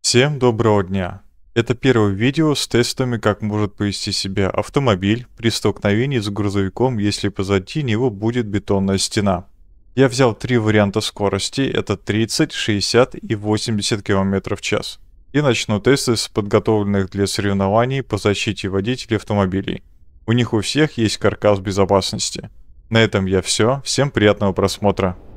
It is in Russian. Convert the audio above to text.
Всем доброго дня! Это первое видео с тестами, как может повести себя автомобиль при столкновении с грузовиком, если позади него будет бетонная стена. Я взял три варианта скорости, это 30, 60 и 80 км в час. И начну тесты с подготовленных для соревнований по защите водителей автомобилей. У них у всех есть каркас безопасности. На этом я все, всем приятного просмотра.